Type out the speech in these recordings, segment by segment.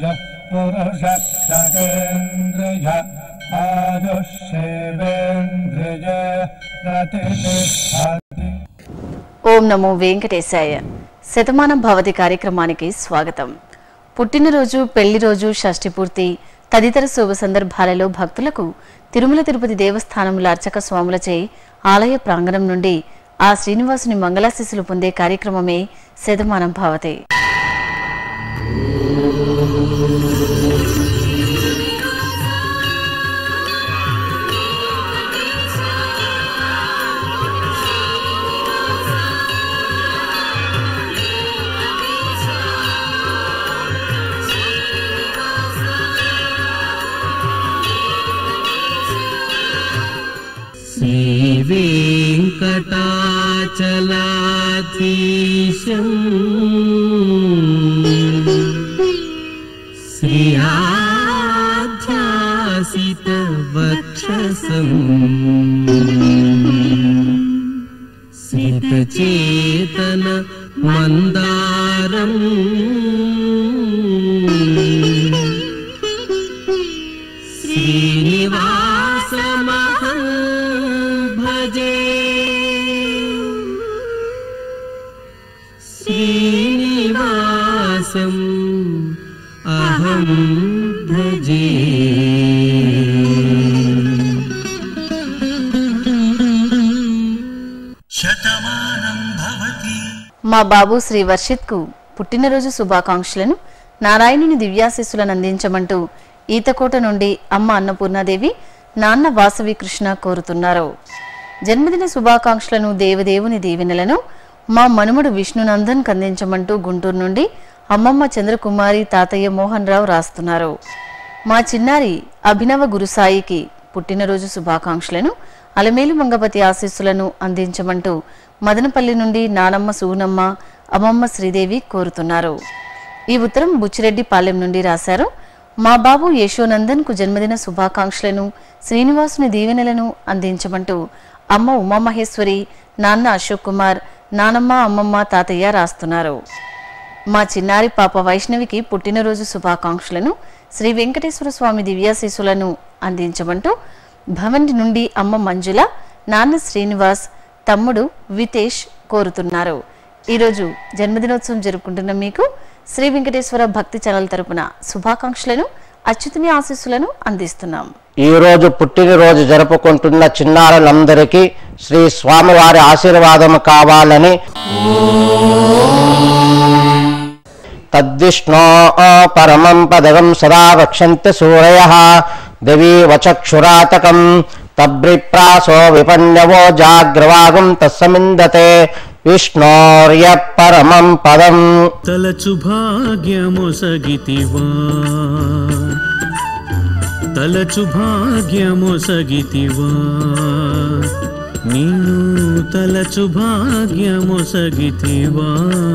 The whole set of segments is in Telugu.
ఓం నమో వెంకటేశాయ. శతమానంభవతి కార్యక్రమానికి స్వాగతం. పుట్టినరోజు, పెళ్లి రోజు, షష్ఠి పూర్తి తదితర శుభ సందర్భాలలో భక్తులకు తిరుమల తిరుపతి దేవస్థానముల అర్చక స్వాములచే ఆలయ ప్రాంగణం నుండి ఆ శ్రీనివాసుని మంగళాశీస్సులు పొందే కార్యక్రమమే శతమానంభవతి. వెంకటాచలాధీశం శ్రీయాధ్యాసిత వక్షసం సితచేతన మందారం శ్రీనివాసమహం భజే శ్రీనివాసం అహం భజే. మా బాబు శ్రీ వర్షిత్కు పుట్టినరోజు శుభాకాంక్షలను, నారాయణుని దివ్యాశీస్సులను అందించమంటూ ఈతకోట నుండి అమ్మ అన్నపూర్ణాదేవి, నాన్న వాసవి కృష్ణ కోరుతున్నారు. జన్మదిన శుభాకాంక్షలను, దేవదేవుని దీవెనలను మా మనుమడు విష్ణునందన్ కందించమంటూ గుంటూరు నుండి అమ్మమ్మ చంద్రకుమారి, తాతయ్య మోహన్ రావు రాస్తున్నారు. మా చిన్నారి అభినవ గురుసాయికి పుట్టినరోజు శుభాకాంక్షలను, అలమేలు మంగపతి ఆశీస్సులను అందించమంటూ మదనపల్లి నుండి నానమ్మ సుగుణమ్మ, అమ్మమ్మ శ్రీదేవి కోరుతున్నారు. ఈ ఉత్తరం బుచ్చిరెడ్డిపాలెం నుండి రాశారు. మా బాబు యశోనందన్కు జన్మదిన శుభాకాంక్షలను, శ్రీనివాసుని దీవెనలను అందించమంటూ అమ్మ ఉమామహేశ్వరి, నాన్న అశోక్ కుమార్, నానమ్మ, అమ్మమ్మ, తాతయ్య రాస్తున్నారు. మా చిన్నారి పాప వైష్ణవికి పుట్టినరోజు శుభాకాంక్షలను, శ్రీ వెంకటేశ్వర స్వామి దివ్యాశీస్సులను అందించమంటూ భవన్ నుండి అమ్మ మంజుల, నాన్న శ్రీనివాస్, తమ్ముడు వితేష్ కోరుతున్నారు. ఈరోజు జన్మదినోత్సవం జరుపుకుంటున్న మీకు శ్రీ వెంకటేశ్వర భక్తి ఛానల్ తరపున శుభాకాంక్షలను, అచ్యుతుని ఆశీస్సులను అందిస్తున్నాం. ఈ రోజు పుట్టినరోజు జరుపుకుంటున్న చిన్నారులందరికీ శ్రీ స్వామివారి ఆశీర్వాదం కావాలని తద్విష్ణో పరమం పదగం సదా వక్షంతి సూరయః దేవీ వచక్షురాతకం తబ్రిప్రాసో విపన్యవో జాగ్రవాగం తస్సమిందతే విష్ణోర్య పరమం పదం. తలచు భాగ్యమొసగితివా, తలచు భాగ్యమొసగితివా, నీను తలచు భాగ్యమొసగితివా,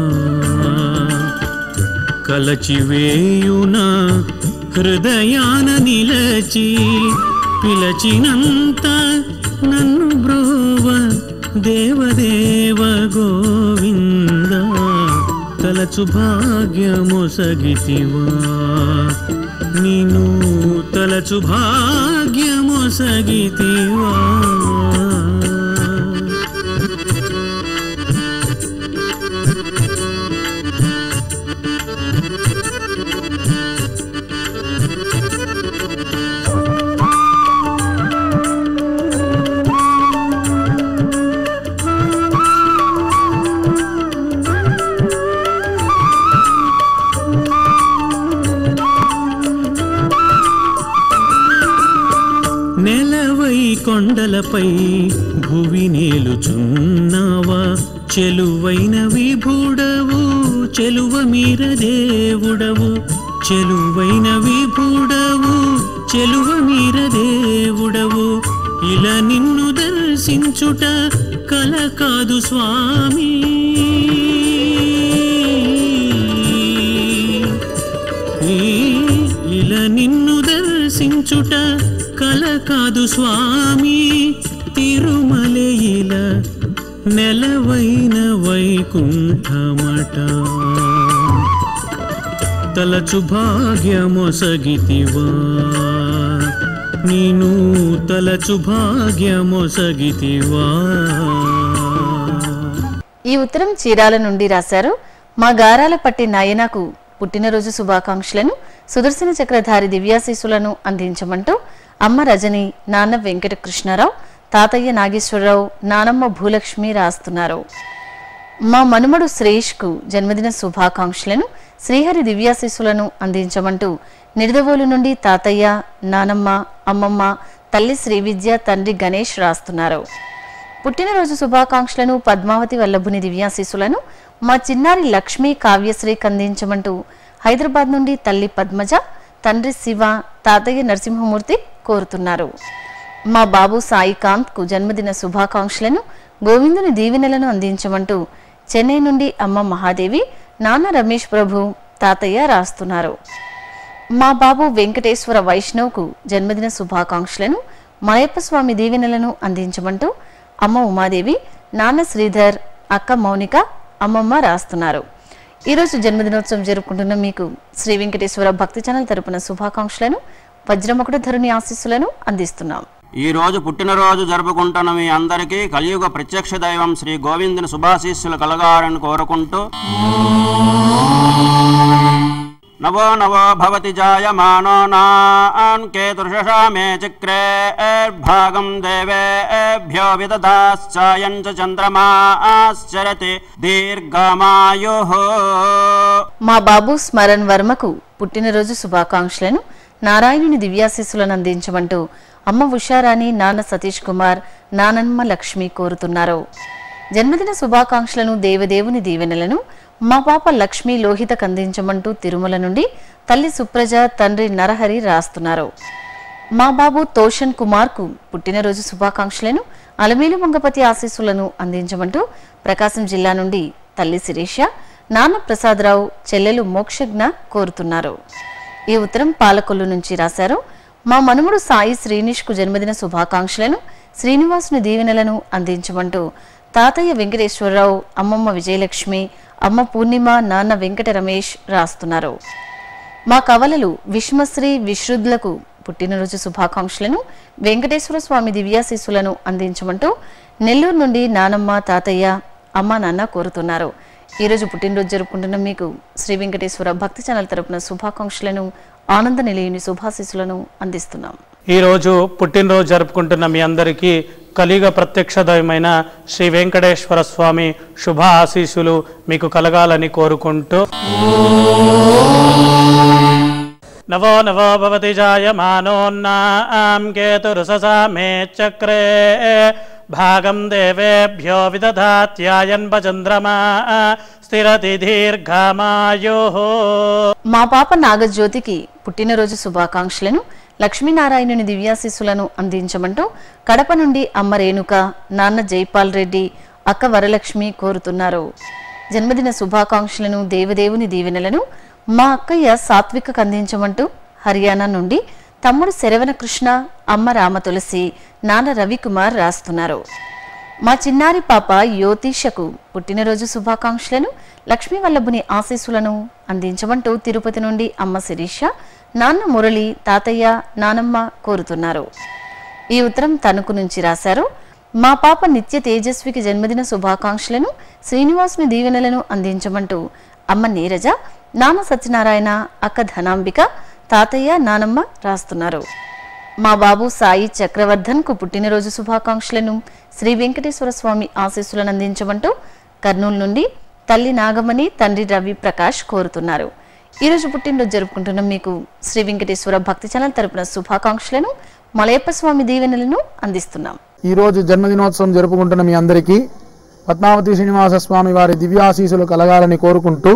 కలచివేయున హృదయాన నిలచి పిలచినంత నన్ను బ్రోవ దేవదేవ గోవింద. తలచు భాగ్యమొసగితివా, నీను తలచు భాగ్యమొసగితివా. కొండలపై భువి నేలుచున్నావా, చెలువైన విభుడవు, చెలువ మీర దేవుడవు, చెలువైన విభుడవు, చెలువ మీర దేవుడవు. ఇలా నిన్ను దర్శించుట కల కాదు స్వామి, ఇలా నిన్ను దర్శించుట కల కాదు స్వామి. తిరుమలయిల నెలవైన వైకుంఠమట, తలచు భాగ్యమొసగితివా నీను తలచు భాగ్యమొసగితివా. ఈ ఉత్తరం చీరాల నుండి రాశారు. మా గారాల పట్టి నాయనకు పుట్టినరోజు శుభాకాంక్షలను, సుదర్శన చక్రధారి దివ్యాశీసులను అందించమంటూ అమ్మ రజని, నాన్న వెంకట కృష్ణారావు, తాతయ్య నాగేశ్వరరావు, నానమ్మ భూలక్ష్మి రాస్తున్నారు. మా మనుమడు శ్రేష్కు జన్మదిన శుభాకాంక్షలను, శ్రీహరి దివ్యాశీసులను అందించమంటూ నిడదవోలు నుండి తాతయ్య, నానమ్మ, అమ్మమ్మ, తల్లి శ్రీవిద్య, తండ్రి గణేష్ రాస్తున్నారు. పుట్టినరోజు శుభాకాంక్షలను, పద్మావతి వల్లభుని దివ్యాశీసులను మా చిన్నారి లక్ష్మీ కావ్యశ్రీకి అందించమంటూ హైదరాబాద్ నుండి తల్లి పద్మజ, తండ్రి శివ, తాతయ్య నరసింహమూర్తి కోరుతున్నారు. మా బాబు సాయికాంత్కు జన్మదిన శుభాకాంక్షలను, గోవిందుని దీవెనలను అందించమంటూ చెన్నై నుండి అమ్మ మహాదేవి, నాన్న రమేష్ ప్రభు, తాతయ్య రాస్తున్నారు. మా బాబు వెంకటేశ్వర వైష్ణవ్కు జన్మదిన శుభాకాంక్షలను, మలయప్ప స్వామి దీవెనలను అందించమంటూ అమ్మ ఉమాదేవి, నాన్న శ్రీధర్, అక్క మౌనిక, అమ్మమ్మ రాస్తున్నారు. ఈరోజు జన్మదినోత్సవం జరుపుకుంటున్న మీకు శ్రీ వెంకటేశ్వర భక్తి ఛానల్ తరపున శుభాకాంక్షలను, వజ్రమకుట ధరుని ఆశీస్సులను అందిస్తున్నాం. ఈ రోజు పుట్టినరోజు జరుపుకుంటున్న మీ అందరికీ కలియుగ ప్రత్యక్ష దైవం శ్రీ గోవిందుని శుభాశీస్సులు కలగాలని కోరుకుంటూ నవో నవో భవతి జాయమానో నాన్ కేతుర్షశామే చక్రే భాగం దేవేభ్యో విదదాశ్చాయం చ చంద్రమాశ్చరతి దీర్ఘమాయుః. మా బాబు స్మరణ్ వర్మకు పుట్టినరోజు శుభాకాంక్షలను, నారాయణుని దివ్యాశీస్సులను అందించమంటూ అమ్మ ఉషారాణి, నాన్న సతీష్ కుమార్, నానమ్మ లక్ష్మి కోరుతున్నారు. జన్మదిన శుభాకాంక్షలను, దేవదేవుని దీవెనలను మా పాప లక్ష్మి లోహితకు అందించమంటూ తిరుమల నుండి తల్లి సుప్రజ, తండ్రి నరహరి రాస్తున్నారు. మా బాబు తోషన్ కుమార్కు పుట్టినరోజు శుభాకాంక్షలను, అలమేలు మంగపతి ఆశీస్సులను అందించమంటూ ప్రకాశం జిల్లా నుండి తల్లి శిరీష, నాన్న ప్రసాదరావు, చెల్లెలు మోక్షజ్ఞ కోరుతున్నారు. ఈ ఉత్తరం పాలకొల్లు నుంచి రాశారు. మా మనుమడు సాయి శ్రీనిష్కు జన్మదిన శుభాకాంక్షలను, శ్రీనివాసుని దీవెనలను అందించమంటూ తాతయ్య వెంకటేశ్వరరావు, అమ్మమ్మ విజయలక్ష్మి, అమ్మ పూర్ణిమ, నాన్న వెంకట రమేష్ రాస్తున్నారు. మా కవలలు విశ్మశ్రీ, విశ్రుద్లకు పుట్టినరోజు శుభాకాంక్షలను, వెంకటేశ్వర స్వామి దివ్యాశీస్సులను అందించమంటూ నెల్లూరు నుండి నానమ్మ, తాతయ్య, అమ్మ, నాన్న కోరుతున్నారు. ఈరోజు పుట్టినరోజు జరుపుకుంటున్న మీకు శ్రీ వెంకటేశ్వర భక్తి ఛానల్ తరపున శుభాకాంక్షలను, ఆనంద నిలయుని శుభాశీస్సులను అందిస్తున్నాం. ఈరోజు పుట్టినరోజు జరుపుకుంటున్న మీ అందరికీ కలియుగ ప్రత్యక్ష దైవమైన శ్రీ వెంకటేశ్వర స్వామి శుభ ఆశీస్సులు మీకు కలగాలని కోరుకుంటూ నవో నవో భవతి జాయమానోన్నాం కేతురుససామే చక్రే భాగం దేవేభ్యో విదధాత్యాయన్వ చంద్రమా స్థిరతి దీర్ఘమాయుః. మా పాప నాగజ్యోతికి పుట్టినరోజు శుభాకాంక్షలను, లక్ష్మీనారాయణుని దివ్యాశీస్సులను అందించమంటూ కడప నుండి అమ్మ రేణుక, నాన్న జైపాల్ రెడ్డి, అక్క వరలక్ష్మి కోరుతున్నారు. జన్మదిన శుభాకాంక్షలను, దేవదేవుని దీవెనలను మా అక్కయ్య సాత్వికకు అందించమంటూ హర్యానా నుండి తమ్ముడు శరవణ కృష్ణ, అమ్మ రామతులసి, నాన్న రవికుమార్ రాస్తున్నారు. మా చిన్నారి పాప యోతీషకు పుట్టినరోజు శుభాకాంక్షలను, లక్ష్మీ వల్లభుని ఆశీస్సులను అందించమంటూ తిరుపతి నుండి అమ్మ శిరీష, నాన్న మురళి, తాతయ్య, నానమ్మ కోరుతున్నారు. ఈ ఉత్తరం తణుకు నుంచి రాశారు. మా పాప నిత్య తేజస్వికి జన్మదిన శుభాకాంక్షలను, శ్రీనివాసుని దీవెనలను అందించమంటూ అమ్మ నీరజ, నాన్న సత్యనారాయణ, అక్క ధనాంబిక, తాతయ్య, నానమ్మ రాస్తున్నారు. మా బాబు సాయి చక్రవర్ధన్కు పుట్టినరోజు శుభాకాంక్షలను, శ్రీ వెంకటేశ్వర స్వామి ఆశీస్సులను అందించమంటూ కర్నూలు నుండి తల్లి నాగమణి, తండ్రి రవి ప్రకాష్ కోరుతున్నారు. ఈరోజు పుట్టినరోజు జరుపుకుంటున్న మీకు శ్రీ వెంకటేశ్వర భక్తి ఛానల్ తరపున శుభాకాంక్షలను, మలయప్ప స్వామి దీవెనలను అందిస్తున్నాం. ఈరోజు జన్మదినోత్సవం జరుపుకుంటున్న మీ అందరికీ పద్మావతి శ్రీనివాస స్వామి వారి దివ్యాశీసులు కలగాలని కోరుకుంటూ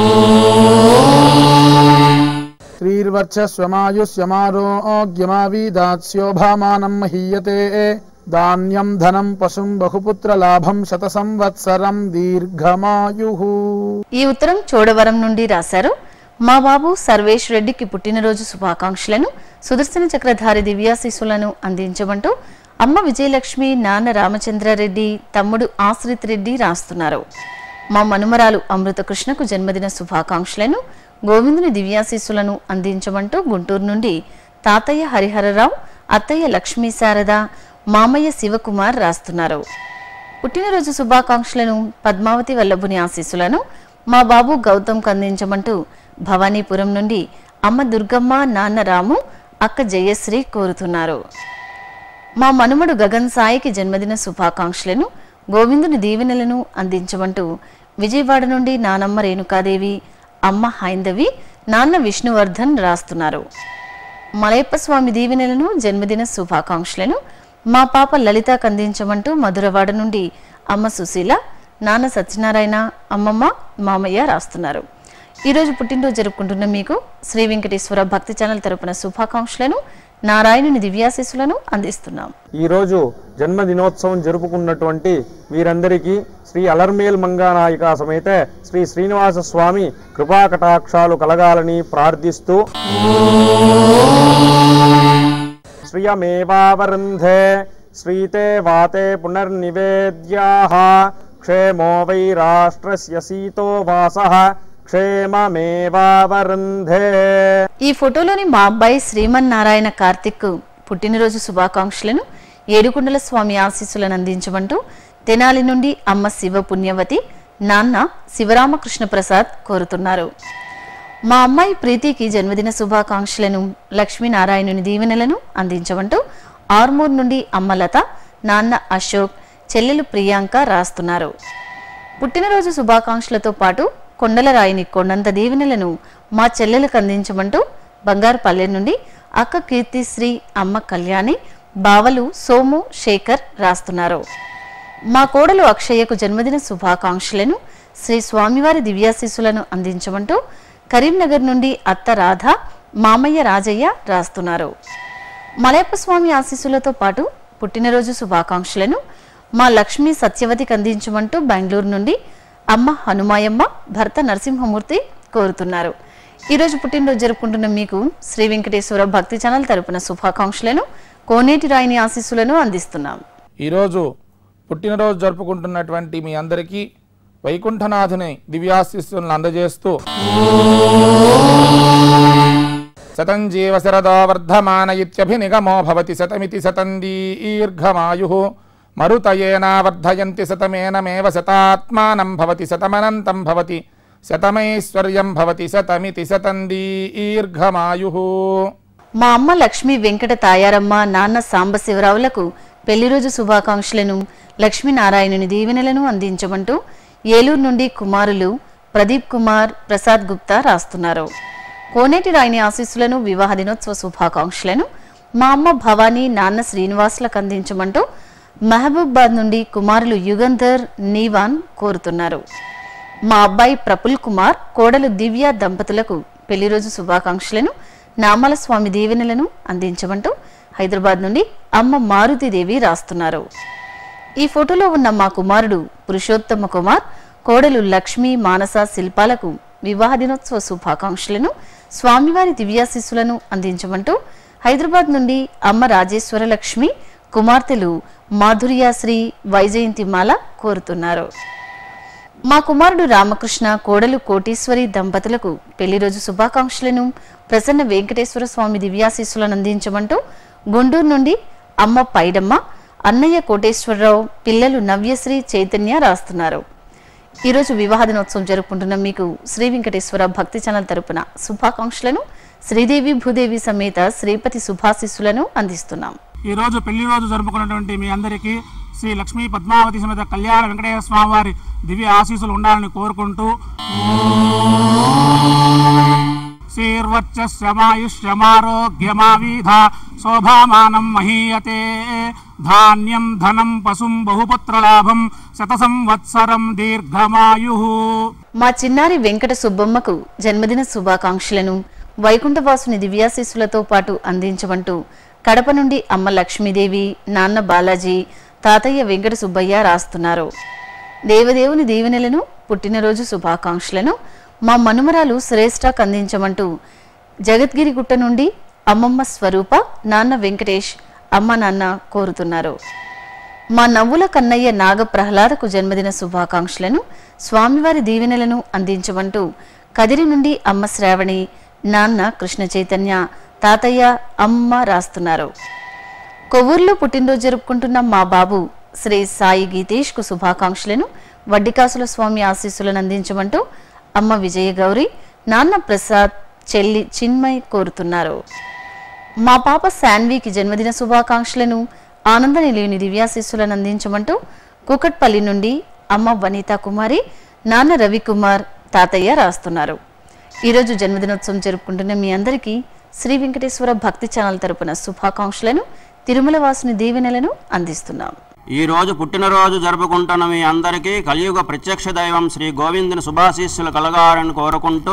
శ్రీర్వర్చస్వమాయుష్యమారోగ్యమావీదాస్యోభామానం మహీయతే ధాన్యం ధనం పశుం బహుపుత్ర లాభం శత సంవత్సరం దీర్ఘమాయుః. ఈ ఉత్తరం చోడవరం నుండి రాశారు. మా బాబు సర్వేష్ రెడ్డికి పుట్టినరోజు శుభాకాంక్షలను, సుదర్శన చక్రధారి దివ్యాశీస్సులను అందించమంటూ అమ్మ విజయలక్ష్మి, నాన్న రామచంద్రారెడ్డి, తమ్ముడు ఆశ్రిత్ రెడ్డి రాస్తున్నారు. మా మనుమరాలు అమృత కృష్ణకు జన్మదిన శుభాకాంక్షలను, గోవిందుని దివ్యాశీస్సులను అందించమంటూ గుంటూరు నుండి తాతయ్య హరిహరరావు, అత్తయ్య లక్ష్మీ శారద, మామయ్య శివకుమార్ రాస్తున్నారు. పుట్టినరోజు శుభాకాంక్షలను, పద్మావతి వల్లభుని ఆశీస్సులను మా బాబు గౌతమ్కు అందించమంటూ భవానీపురం నుండి అమ్మ దుర్గమ్మ, నాన్న రాము, అక్క జయశ్రీ కోరుతున్నారు. మా మనుమడు గగన్ సాయికి జన్మదిన శుభాకాంక్షలను, గోవిందుని దీవెనలను అందించమంటూ విజయవాడ నుండి నానమ్మ రేణుకాదేవి, అమ్మ హైందవి, నాన్న విష్ణువర్ధన్ రాస్తున్నారు. మలయప్ప స్వామి దీవెనలను, జన్మదిన శుభాకాంక్షలను మా పాప లలితకు అందించమంటూ మధురవాడ నుండి అమ్మ సుశీల, నాన్న సత్యనారాయణ, అమ్మమ్మ, మామయ్య రాస్తున్నారు. ఈరోజు పుట్టినరోజు జరుపుకుంటున్న మీకు శ్రీ వెంకటేశ్వర భక్తి ఛానల్ తరపున శుభాకాంక్షలను, నారాయణుని దివ్యాశీస్సులను అందిస్తున్నాం. ఈరోజు జన్మదినోత్సవం జరుపుకున్నటువంటి వీరందరికీ శ్రీ అలర్మేల్ మంగానాయిక సమేత శ్రీ శ్రీనివాస స్వామి కృపాకటాక్షాలు కలగాలని ప్రార్థిస్తూ శ్రియమేవావరుంధే శ్రీతే వాతే పునర్నివేద్యాః క్షేమో వై రాష్ట్రస్య సీతో వాసః క్షేమమేవావరుంధే. ఈ ఫోటోలోని మా అబ్బాయి శ్రీమన్నారాయణ కార్తిక్ పుట్టినరోజు శుభాకాంక్షలను, ఏడుకొండల స్వామి ఆశీస్సులను అందించమంటూ తెనాలి నుండి అమ్మ శివ పుణ్యవతి, నాన్న శివరామకృష్ణ ప్రసాద్ కోరుతున్నారు. మా అమ్మాయి ప్రీతికి జన్మదిన శుభాకాంక్షలను, లక్ష్మీనారాయణుని దీవెనలను అందించమంటూ ఆర్మూర్ నుండి అమ్మ లత, నాన్న అశోక్, చెల్లెలు ప్రియాంక రాస్తున్నారు. పుట్టినరోజు శుభాకాంక్షలతో పాటు కొండలరాయిని కొండంత దీవెనలను మా చెల్లెలకు అందించమంటూ బంగారుపల్లె నుండి అక్క కీర్తిశ్రీ, అమ్మ కళ్యాణి, బావలు సోము, శేఖర్ రాస్తున్నారు. మా కోడలు అక్షయ్యకు జన్మదిన శుభాకాంక్షలను, శ్రీ స్వామివారి దివ్యాశీస్సులను అందించమంటూ కరీంనగర్ నుండి అత్త రాధ, మామయ్య రాజయ్య రాస్తున్నారు. మలయప్ప స్వామి ఆశీస్సులతో పాటు పుట్టినరోజు శుభాకాంక్షలను మా లక్ష్మీ సత్యవతికి అందించమంటూ బెంగళూరు నుండి అమ్మ హనుమాయమ్మ, భర్త నరసింహమూర్తి కోరుతున్నారు. ఈరోజు పుట్టినరోజు జరుపుకుంటున్న మీకు శ్రీ వెంకటేశ్వర భక్తి ఛానల్ తరపున శుభాకాంక్షలను, కోనేటి రాయిని ఆశీస్సులను అందిస్తున్నాం. ఈరోజు పుట్టినరోజు జరుపుకుంటున్నటువంటి మీ అందరికీ వైకుంఠనాథుని దివ్యాశీస్సులను అందజేస్తూ శతం జీవ శరదో వర్ధమాన ఇత్యభినిగమో భవతి శతమితి శతం దీర్ఘమాయుః మరుతయేనా వర్ధయంతి శతమేనమేవ శతాత్మానం భవతి శతమనంతం భవతి శతమైశ్వర్యం భవతి శతమితి శతం దీర్ఘమాయుః. మా అమ్మ లక్ష్మీ వెంకట తాయారమ్మ, నాన్న సాంబశివరావులకు పెళ్లిరోజు శుభాకాంక్షలను, లక్ష్మీనారాయణుని దీవెనలను అందించమంటూ ఏలూరు నుండి కుమారులు ప్రదీప్ కుమార్, ప్రసాద్ గుప్తా రాస్తున్నారు. కోనేటి రాయిని ఆశీస్సులను, వివాహ దినోత్సవ శుభాకాంక్షలను మా అమ్మ భవానీ, నాన్న శ్రీనివాసులకు అందించమంటూ మహబూబాద్ నుండి కుమారులు యుగంధర్, నీవాన్ కోరుతున్నారు. మా అబ్బాయి ప్రఫుల్ కుమార్, కోడలు దివ్య దంపతులకు పెళ్లిరోజు శుభాకాంక్షలను, నామల స్వామి దీవెనలను అందించమంటూ హైదరాబాద్ నుండి అమ్మ మారుతిదేవి రాస్తున్నారు. ఈ ఫోటోలో ఉన్న మా కుమారుడు పురుషోత్తమ కుమార్, కోడలు లక్ష్మి, మానస, శిల్పాలకు వివాహ దినోత్సవ శుభాకాంక్షలను, స్వామివారి దివ్యాశీస్సులను అందించమంటూ హైదరాబాద్ నుండి అమ్మ రాజేశ్వర లక్ష్మి, కుమార్తెలు మాధుర్యాశ్రీ, వైజయంతిమాల కోరుతున్నారు. మా కుమారుడు రామకృష్ణ, కోడలు కోటీశ్వరి దంపతులకు పెళ్లిరోజు శుభాకాంక్షలను, ప్రసన్న వెంకటేశ్వర స్వామి దివ్యాశీస్సులను అందించమంటూ గుంటూరు నుండి అమ్మ పైడమ్మ, అన్నయ్య కోటేశ్వరరావు, పిల్లలు నవ్యశ్రీ, చైతన్య రాస్తున్నారు. ఈరోజు వివాహ దినోత్సవం జరుపుకుంటున్న మీకు శ్రీ వెంకటేశ్వర భక్తి ఛానల్ తరపున శుభాకాంక్షలను, శ్రీదేవి భూదేవి సమేత శ్రీపతి శుభాశీస్సులను అందిస్తున్నాం. ఈరోజు పెళ్లి రోజు జరుపుకున్నటువంటి మీ అందరికీ శ్రీ లక్ష్మీ పద్మావతి సమేత కళ్యాణ వెంకటేశ్వర స్వామి వారి దివ్య ఆశీస్సులు ఉండాలని కోరుకుంటూ శ్రీర్వచ్చమాయుష్యమారోగ్యమావీధ శోభామానం మహీయతే ధాన్యం ధనం పశుం బహుపుత్రలాభం శత సంవత్సరం దీర్ఘమాయుః. మా చిన్నారి వెంకట సుబ్బమ్మకు జన్మదిన శుభాకాంక్షలను, వైకుంఠవాసుని దివ్యాశీస్సులతో పాటు అందించమంటూ కడప నుండి అమ్మ లక్ష్మీదేవి, నాన్న బాలాజీ, తాతయ్య వెంకట సుబ్బయ్య రాస్తున్నారు. దేవదేవుని దీవెనలను, పుట్టినరోజు శుభాకాంక్షలను మా మనుమరాలు శ్రేష్ఠకు అందించమంటూ జగద్గిరిగుట్ట నుండి అమ్మమ్మ స్వరూప, నాన్న వెంకటేష్, అమ్మ నాన్న కోరుతున్నారు. మా నవ్వుల కన్నయ్య నాగ ప్రహ్లాదకు జన్మదిన శుభాకాంక్షలను, స్వామివారి దీవెనలను అందించమంటూ కదిరి నుండి అమ్మ శ్రావణి, నాన్న కృష్ణ చైతన్య, తాతయ్య, అమ్మ రాస్తున్నారు. కొవ్వూరులో పుట్టినరోజు జరుపుకుంటున్న మా బాబు శ్రీ సాయి గీతేష్కు శుభాకాంక్షలను, వడ్డికాసుల స్వామి ఆశీస్సులను అందించమంటూ అమ్మ విజయ గౌరి, నాన్న ప్రసాద్, చెల్లి చిన్మయ్ కోరుతున్నారు. మా పాప శాన్వికి జన్మదిన శుభాకాంక్షలను, ఆనంద నిలయుని దివ్యాశీస్సులను అందించమంటూ కూకట్పల్లి నుండి అమ్మ వనితా కుమారి, నాన్న రవికుమార్, తాతయ్య రాస్తున్నారు. ఈరోజు జన్మదినోత్సవం జరుపుకుంటున్న మీ అందరికీ శ్రీ వెంకటేశ్వర భక్తి ఛానల్ తరపున శుభాకాంక్షలను, తిరుమల వాసుని దీవెనలను అందిస్తున్నాం. ఈ రోజు పుట్టినరోజు జరుపుకుంటున్న మీ అందరికీ కలియుగ ప్రత్యక్ష దైవం శ్రీ గోవిందుని శుభాశీస్సులు కలగాలని కోరుకుంటూ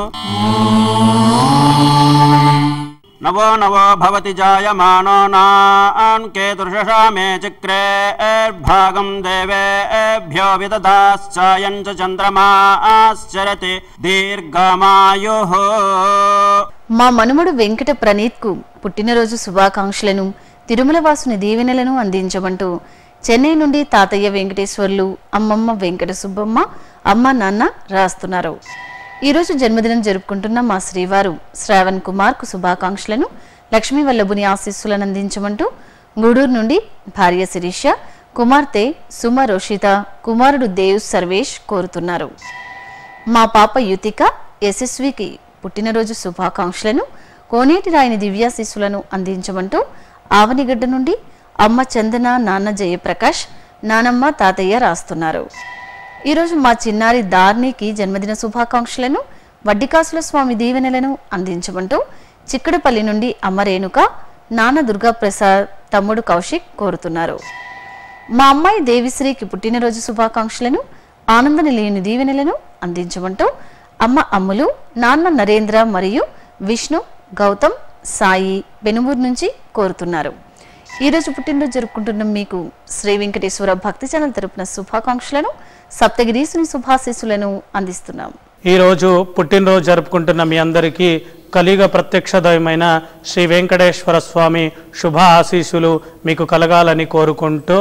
నవో నవో భవతి జాయమానో నాన్ కేతుర్షశామే చక్రే భాగం దేవేభ్యో విదదాశ్చాయం చ చంద్రమాశ్చరతి దీర్ఘమాయుః. మా మనుమడు వెంకట ప్రణీత్కు పుట్టినరోజు శుభాకాంక్షలను, తిరుమల వాసుని దీవెనలను అందించమంటూ చెన్నై నుండి తాతయ్య వెంకటేశ్వర్లు, అమ్మమ్మ వెంకట సుబ్బమ్మ, అమ్మ నాన్న రాస్తున్నారు. ఈరోజు జన్మదినం జరుపుకుంటున్న మా శ్రీవారు శ్రావణ్ కుమార్కు శుభాకాంక్షలను, లక్ష్మీ వల్లభుని ఆశీస్సులను అందించమంటూ గూడూరు నుండి భార్య శిరీష, కుమార్తె సుమ రోషిత, కుమారుడు దేవ్ సర్వేష్ కోరుతున్నారు. మా పాప యుతిక యశస్వికి పుట్టినరోజు శుభాకాంక్షలను, కోనేటి రాయని దివ్యాశీస్సులను అందించమంటూ ఆవనిగడ్డ నుండి అమ్మ చందన, నాన్న జయప్రకాష్, నానమ్మ, తాతయ్య రాస్తున్నారు. ఈరోజు మా చిన్నారి దార్నికి జన్మదిన శుభాకాంక్షలను, వడ్డికాసుల స్వామి దీవెనలను అందించమంటూ చిక్కడపల్లి నుండి అమ్మ రేణుక, నాన్న దుర్గాప్రసాద్, తమ్ముడు కౌశిక్ కోరుతున్నారు. మా అమ్మాయి దేవిశ్రీకి పుట్టినరోజు శుభాకాంక్షలను, ఆనంద నిలయుని దీవెనలను అందించమంటూ అమ్మ అమ్ములు, నాన్న నరేంద్ర మరియు విష్ణు, గౌతమ్, సాయి బెనుమూరు నుంచి కోరుతున్నారు. ఈరోజు పుట్టినరోజు జరుపుకుంటున్న మీకు శ్రీ వెంకటేశ్వర భక్తి ఛానల్ తరపున శుభాకాంక్షలను, సప్తగిరీసుని శుభాశీస్సులను అందిస్తున్నాం. ఈరోజు పుట్టినరోజు జరుపుకుంటున్న మీ అందరికీ కలియుగ ప్రత్యక్ష దైవమైన శ్రీ వెంకటేశ్వర స్వామి శుభ ఆశీస్సులు మీకు కలగాలని కోరుకుంటూ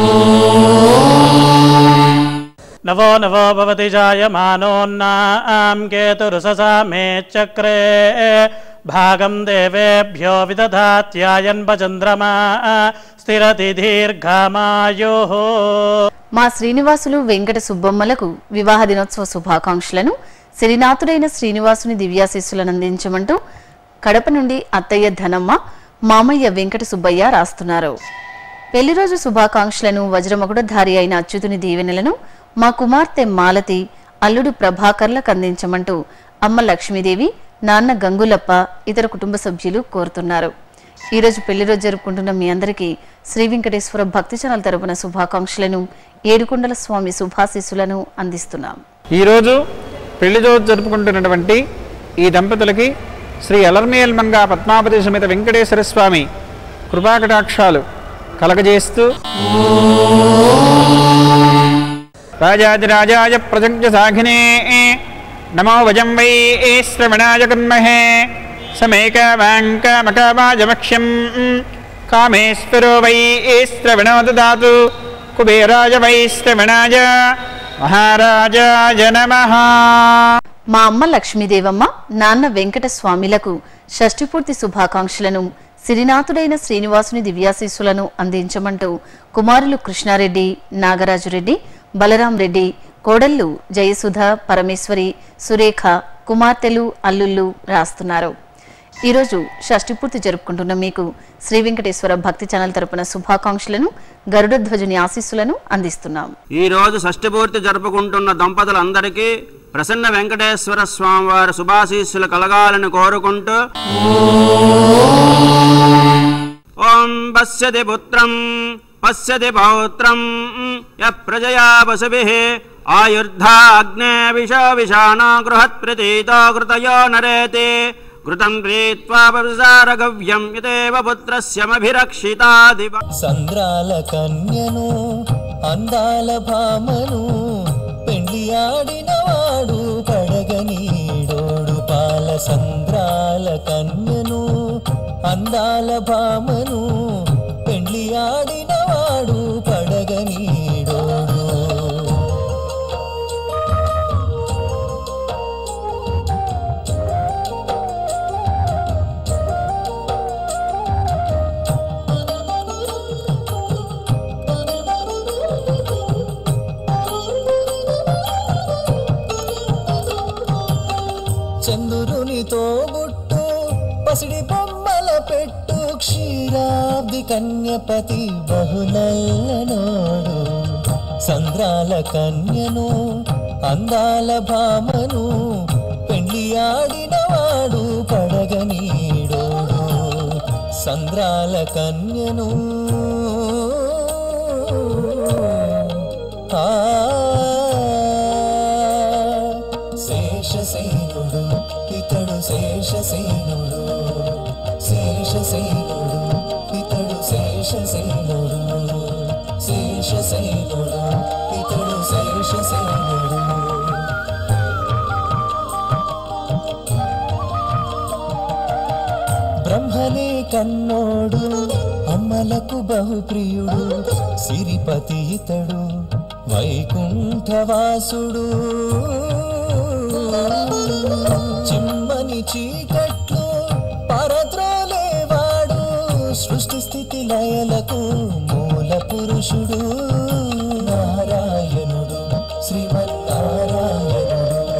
నవో నవో భవతి జాయమానోన్నాం కేతురుససామే చక్రే భాగం దేవేభ్యో విదధాత్యాయన్ చంద్రమా స్థిరతి దీర్ఘమాయుః. మా శ్రీనివాసులు వెంకట సుబ్బమ్మలకు వివాహ దినోత్సవ శుభాకాంక్షలను, శ్రీనాథుడైన శ్రీనివాసుని దివ్యాశీస్సులను అందించమంటూ కడప నుండి అత్తయ్య ధనమ్మ, మామయ్య వెంకట సుబ్బయ్య రాస్తున్నారు. పెళ్లి రోజు శుభాకాంక్షలను, వజ్రమకుడధారి అయిన అచ్యుతుని దీవెనలను మా కుమార్తె మాలతి, అల్లుడు ప్రభాకర్లకు అందించమంటూ అమ్మ లక్ష్మీదేవి, నాన్న గంగులప్ప, ఇతర కుటుంబ సభ్యులు కోరుతున్నారు. ఈరోజు పెళ్లి రోజు జరుపుకుంటున్న మీ అందరికీ శ్రీ వెంకటేశ్వర భక్తి ఛానల్ తరపున శుభాకాంక్షలను, ఏడుకొండల స్వామి శుభాశీస్సులను అందిస్తున్నాం. ఈరోజు పెళ్లి రోజు జరుపుకుంటున్నటువంటి ఈ దంపతులకి శ్రీ అలర్మేల్ మంగా పద్మావతి సమేత వెంకటేశ్వర స్వామి కృపాకటాక్షాలు కలగజేస్తూ రాజాదిరాజాయ ప్రజజ్ఞ సాఘినే నమో వజం వై శ్రవణాయ కన్మహే సమేకవాంకమకవాజమక్ష్యం కామేశ్వరో వై శ్రవణో దదాతు కుబేరాయ వై శ్రవణాయ మహారాజాయ నమః. మా అమ్మ లక్ష్మీదేవమ్మ, నాన్న వెంకట స్వామిలకు షష్ఠిపూర్తి శుభాకాంక్షలను, సిరినాథుడైన శ్రీనివాసుని దివ్యాశీస్సులను అందించమంటూ కుమారులు కృష్ణారెడ్డి, నాగరాజురెడ్డి, బలరాం రెడ్డి, కోడళ్లు జయసుధ, పరమేశ్వరి, సురేఖ, కుమార్తెలు, అల్లుళ్ళు రాస్తున్నారు. ఈరోజు షష్ఠిపూర్తి జరుపుకుంటున్న మీకు శ్రీ వెంకటేశ్వర భక్తి ఛానల్ తరపున శుభాకాంక్షలను, గరుడధ్వజుని ఆశీస్సులను అందిస్తున్నాం. ఈ రోజు షష్ఠిపూర్తి జరుపుకుంటున్న దంపతులందరికీ ప్రసన్న వెంకటేశ్వర స్వామి వారి శుభాశీస్సులు కలగాలని కోరుకుంటూ ఓం పశ్యతి పుత్రం పశ్యతి పౌత్రం యప్రజయా వసుభిః ఆయుర్ధాగ్నే విషానో గృహత్ ప్రతీతో కృతయో నరేతి కృతం క్రీత్వా పవిసారగవ్యం యతేవ పుత్రస్యమభిరక్షితాదివ. సంద్రాల కన్యను అందాల భామను పెండ్లియాడినవాడు కడగనీడోడు పాల. సంద్రాల కన్యను అందాల భామను పెండ్లియాడినవాడు కడగనీడోడు. పసిడి బొమ్మల పెట్టు క్షీరాబ్ది కన్యపతి బహునల్లనోడు సంద్రాల కన్యను అందాల భామను పెండ్లి ఆడినవాడు పడగనీడోడు సంద్రాల కన్యను శేషసేనుడు ఇతడు శేషసేనుడు శేషసేనుడు ఇతడు శేషసేనుడు శేషసేనుడు ఇతడు శేషసేనుడు బ్రహ్మనే కన్నోడు అమ్మలకు బహుప్రియుడు సిరిపతి ఇతడు వైకుంఠవాసుడు చిమ్మని చీకట్లు పరద్రోలేవాడు సృష్టి స్థితి లయలకు మూల పురుషుడు నారాయణుడు శ్రీమన్నారాయణుడు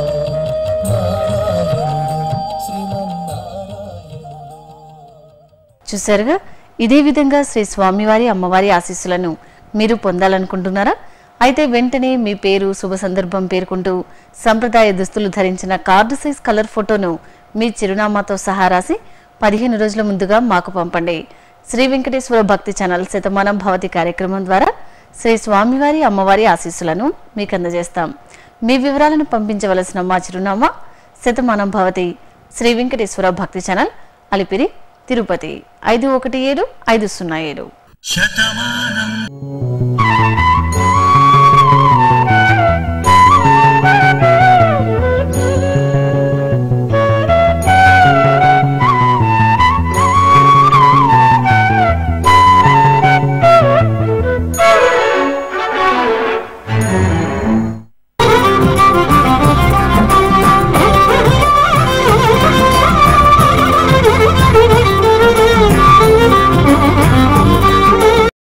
నారాయణుడు శ్రీమన్నారాయణుడు. చూసారుగా, ఇదే విధంగా శ్రీ స్వామివారి అమ్మవారి ఆశీస్సులను మీరు పొందాలనుకుంటున్నారా? అయితే వెంటనే మీ పేరు, శుభ సందర్భం పేర్కొంటూ సంప్రదాయ దుస్తులు ధరించిన కార్డు సైజ్ కలర్ ఫోటోను మీ చిరునామాతో సహా రాసి 15 రోజుల ముందుగా మాకు పంపండి. శ్రీ వెంకటేశ్వర భక్తి ఛానల్ శతమానంభవతి కార్యక్రమం ద్వారా శ్రీ స్వామివారి అమ్మవారి ఆశీస్సులను మీకు అందజేస్తాం. మీ వివరాలను పంపించవలసిన మా చిరునామా శతమానంభవతి, శ్రీ వెంకటేశ్వర భక్తి ఛానల్, అలిపిరి, తిరుపతి 517507.